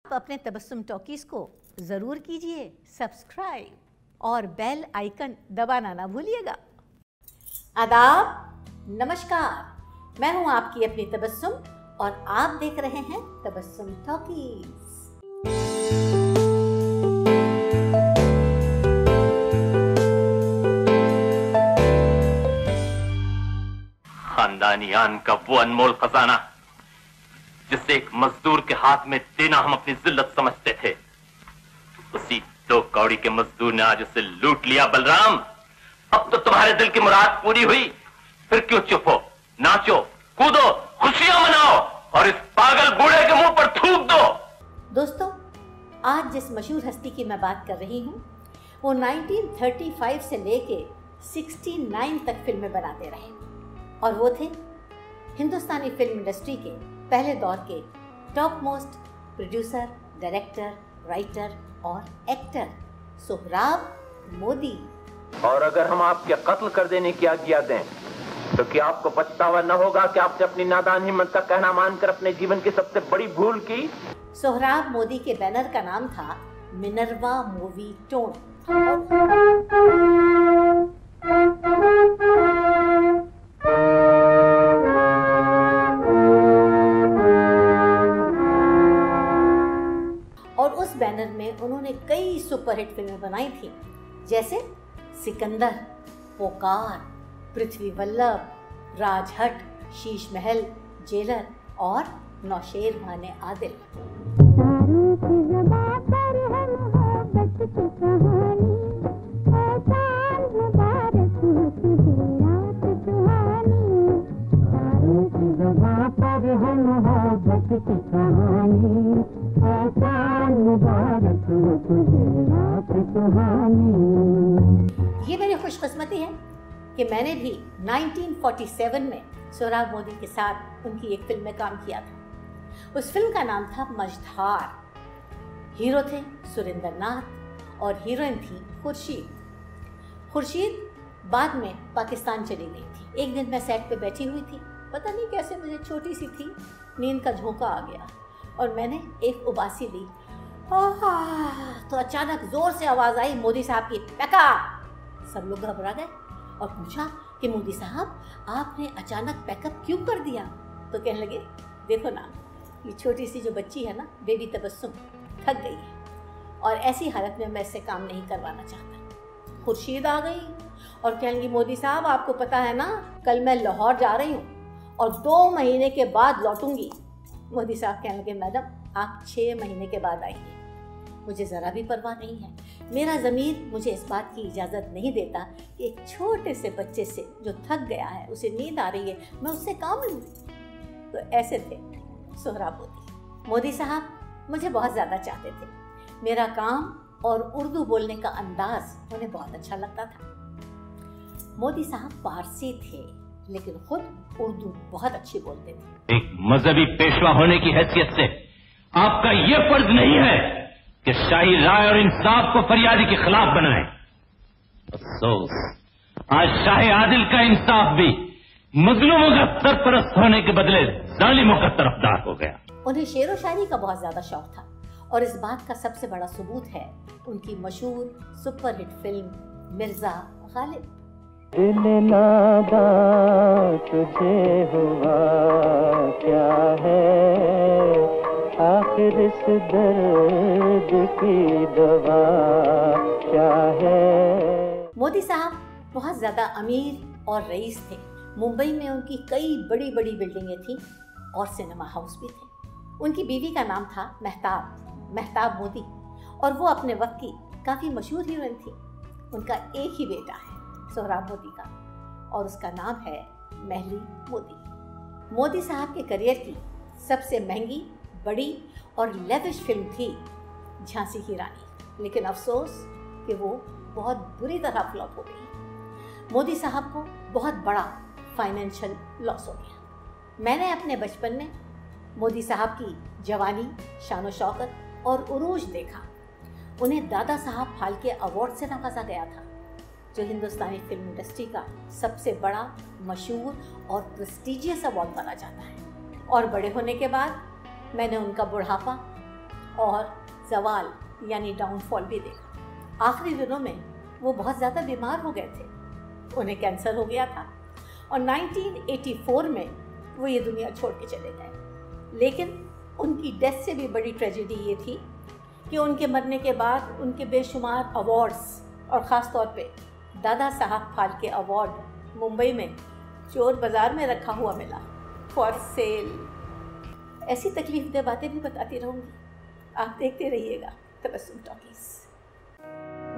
अपने तबस्सुम टॉकीज को ज़रूर कीजिए सब्सक्राइब और बेल आइकन दबाना ना भूलिएगा। आदाब, नमस्कार, मैं हूं आपकी अपनी तबस्सुम और आप देख रहे हैं तबस्सुम टॉकीज। खानदानी आन का वो अनमोल खजाना जिसे एक मजदूर के हाथ में देना हम अपनी जिल्लत समझते थे, उसी 2 कौड़ी के मजदूर ने आज उसे लूट लिया। बलराम, अब तो तुम्हारे दिल की मुराद पूरी हुई, फिर क्यों चुप हो? नाचो, कूदो, खुशियां मनाओ और इस पागल बूढ़े के मुंह पर थूक दो। दोस्तों, आज जिस मशहूर हस्ती की मैं बात कर रही हूँ वो 1935 से लेके 69 तक फिल्में बनाते रहे और वो थे हिंदुस्तानी फिल्म इंडस्ट्री के पहले दौर के top most producer, director, writer और एक्टर सोहराब मोदी। और अगर हम आपके कत्ल कर देने की आज्ञा दें तो क्या आपको पछतावा न होगा कि आपने अपनी नादान हिम्मत का कहना मानकर अपने जीवन की सबसे बड़ी भूल की? सोहराब मोदी के बैनर का नाम था मिनर्वा मूवी टोन और उस बैनर में उन्होंने कई सुपरहिट फिल्में बनाई थी, जैसे सिकंदर, पोकार, पृथ्वी वल्लभ, राजहट, शीश महल, जेलर और नौशेर माने आदिल। ये मेरी खुशकिस्मती है कि मैंने भी 1947 में सोहराब मोदी के साथ उनकी एक फिल्म में काम किया था। उस फिल्म का नाम था मझधार। हीरो थे सुरेंद्र नाथ और हीरोइन थी खुर्शीद बाद में पाकिस्तान चली गई थी। एक दिन मैं सेट पे बैठी हुई थी, पता नहीं कैसे मुझे छोटी सी थी, नींद का झोंका आ गया और मैंने एक उबासी ली तो अचानक जोर से आवाज आई, मोदी साहब की पैका। सब लोग घबरा गए और पूछा कि मोदी साहब आपने अचानक पैकअप क्यों कर दिया? तो कहने लगे, देखो ना, ये छोटी सी जो बच्ची है ना, बेबी तबस्सुम, थक गई है और ऐसी हालत में मैं इससे काम नहीं करवाना चाहता। खुर्शीद आ गई और कहने लगी, मोदी साहब आपको पता है ना, कल मैं लाहौर जा रही हूँ और 2 महीने के बाद लौटूंगी। मोदी साहब कहने लगे, मैडम आप 6 महीने के बाद आइए, मुझे ज़रा भी परवाह नहीं है। मेरा ज़मीर मुझे इस बात की इजाज़त नहीं देता कि एक छोटे से बच्चे से जो थक गया है, उसे नींद आ रही है, मैं उससे काम लूँ। तो ऐसे थे सोहराब मोदी। मोदी साहब मुझे बहुत ज़्यादा चाहते थे। मेरा काम और उर्दू बोलने का अंदाज़ उन्हें बहुत अच्छा लगता था। मोदी साहब पारसी थे लेकिन खुद उर्दू बहुत अच्छी बोलते थे। एक मजहबी पेशवा होने की हैसियत से आपका यह फर्ज नहीं है कि शाही राय और इंसाफ को फरियादी के खिलाफ बनाए। अफसोस, आज शाह आदिल का इंसाफ भी मजलूमों का सरपरस्त होने के बदले जालिमों का तरफदार हो गया। उन्हें शेर व शायरी का बहुत ज्यादा शौक था और इस बात का सबसे बड़ा सबूत है उनकी मशहूर सुपरहिट फिल्म मिर्जा गालिब। दिल नादा तुझे हुआ क्या है, आखिर इस दर्द की दवा क्या है। मोदी साहब बहुत ज्यादा अमीर और रईस थे। मुंबई में उनकी कई बड़ी बड़ी बिल्डिंगें थीं और सिनेमा हाउस भी थे। उनकी बीवी का नाम था मेहताब मोदी और वो अपने वक्त की काफ़ी मशहूर हीरोइन थी। उनका एक ही बेटा है सोहराब मोदी का और उसका नाम है महली मोदी। मोदी साहब के करियर की सबसे महंगी, बड़ी और लेविश फिल्म थी झांसी की रानी, लेकिन अफसोस कि वो बहुत बुरी तरह फ्लॉप हो गई। मोदी साहब को बहुत बड़ा फाइनेंशियल लॉस हो गया। मैंने अपने बचपन में मोदी साहब की जवानी, शान शौकत और उरूज देखा। उन्हें दादा साहब फाल्के अवार्ड से नवाजा गया था, जो हिंदुस्तानी फिल्म इंडस्ट्री का सबसे बड़ा, मशहूर और प्रेस्टिजियस अवार्ड माना जाता है। और बड़े होने के बाद मैंने उनका बुढ़ापा और जवाल यानी डाउनफॉल भी देखा। आखिरी दिनों में वो बहुत ज़्यादा बीमार हो गए थे, उन्हें कैंसर हो गया था और 1984 में वो ये दुनिया छोड़ के चले गए। लेकिन उनकी डेथ से भी बड़ी ट्रेजेडी ये थी कि उनके मरने के बाद उनके बेशुमार अवार्ड्स और ख़ास तौर पे दादा साहब फाल्के अवार्ड मुंबई में चोर बाज़ार में रखा हुआ मिला, फॉर सेल। ऐसी तकलीफ दे बातें भी बताती रहूँगी, आप देखते रहिएगा तबस्सुम टॉकीज़।